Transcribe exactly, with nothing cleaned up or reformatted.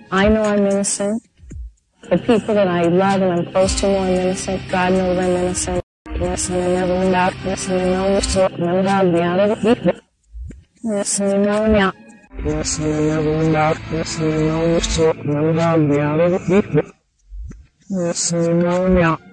I know I'm innocent. The people that I love and I'm close to know I'm innocent. God knows I'm innocent. Yes, and I never went out. Yes, and I know you're so I'm out me out of it. Yes, and I know I'm out. Yes, and I never went out. Yes, and I know you're so I'm out me out of it. Yes, and I know I'm out.